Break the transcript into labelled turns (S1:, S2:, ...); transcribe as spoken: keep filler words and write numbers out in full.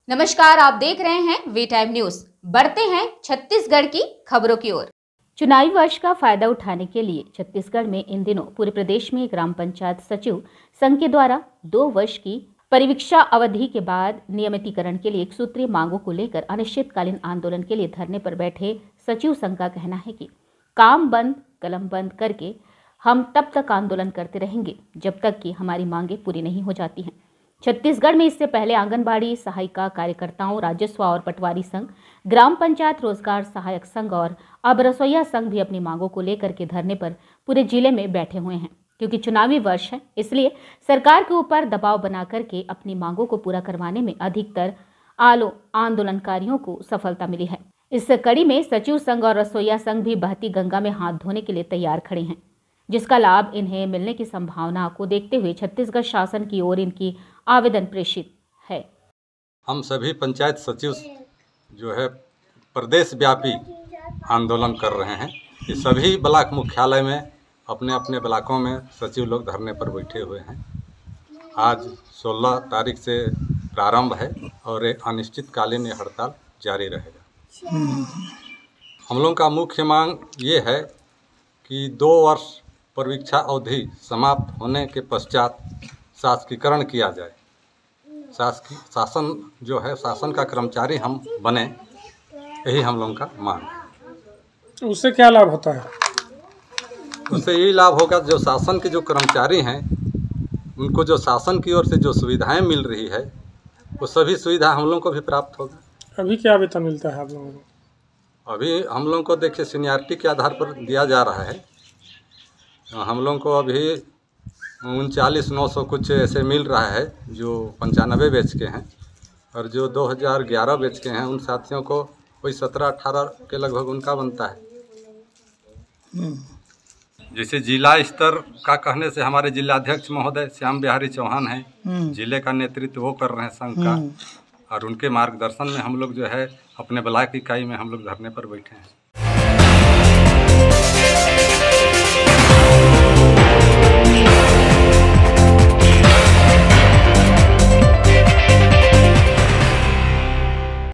S1: नमस्कार, आप देख रहे हैं वी टाइम न्यूज। बढ़ते हैं छत्तीसगढ़ की खबरों की ओर। चुनावी वर्ष का फायदा उठाने के लिए छत्तीसगढ़ में इन दिनों पूरे प्रदेश में ग्राम पंचायत सचिव संघ के द्वारा दो वर्ष की परिवीक्षा अवधि के बाद नियमितीकरण के लिए एक सूत्रीय मांगों को लेकर अनिश्चितकालीन आंदोलन के लिए धरने पर बैठे सचिव संघ का कहना है कि काम बंद कलम बंद करके हम तब तक आंदोलन करते रहेंगे जब तक कि हमारी मांगे पूरी नहीं हो जाती हैं। छत्तीसगढ़ में इससे पहले आंगनबाड़ी सहायिका कार्यकर्ताओं, राजस्व और पटवारी संघ, ग्राम पंचायत रोजगार सहायक संघ और अब रसोईया संघ भी अपनी मांगों को लेकर के धरने पर पूरे जिले में बैठे हुए हैं। क्योंकि चुनावी वर्ष है, इसलिए सरकार के ऊपर दबाव बना करके अपनी मांगों को पूरा करवाने में अधिकतर आलो आंदोलनकारियों को सफलता मिली है। इस कड़ी में सचिव संघ और रसोईया संघ भी बहती गंगा में हाथ धोने के लिए तैयार खड़े हैं, जिसका लाभ इन्हें मिलने की संभावना को देखते हुए छत्तीसगढ़ शासन की ओर इनकी आवेदन प्रेषित है।
S2: हम सभी पंचायत सचिव जो है प्रदेश व्यापी आंदोलन कर रहे हैं। ये सभी ब्लॉक मुख्यालय में अपने अपने ब्लॉकों में सचिव लोग धरने पर बैठे हुए हैं। आज सोलह तारीख से प्रारंभ है और ये अनिश्चितकालीन ये हड़ताल जारी रहेगा। हम लोगों का मुख्य मांग ये है कि दो वर्ष परिवीक्षा अवधि समाप्त होने के पश्चात शासकीकरण किया जाए। शासकीय शासन जो है शासन का कर्मचारी हम बने, यही हम लोगों का मांग है।
S3: उससे क्या लाभ होता है?
S2: उससे यही लाभ होगा, जो शासन के जो कर्मचारी हैं उनको जो शासन की ओर से जो सुविधाएं मिल रही है वो सभी सुविधा हम लोगों को भी प्राप्त होगा।
S3: अभी क्या वेतन मिलता है आप लोगों को?
S2: अभी हम लोगों को देखिए सीनियरिटी के आधार पर दिया जा रहा है। हम लोगों को अभी उनचालीस नौ सौ कुछ ऐसे मिल रहा है जो पंचानवे बेच के हैं, और जो दो हज़ार ग्यारह बेच के हैं उन साथियों को कोई सत्रह अठारह के लगभग उनका बनता है। जैसे जिला स्तर का कहने से हमारे जिलाध्यक्ष महोदय श्याम बिहारी चौहान हैं, जिले का नेतृत्व वो कर रहे हैं संघ का, और उनके मार्गदर्शन में हम लोग जो है अपने ब्लॉक इकाई में हम लोग धरने पर बैठे हैं।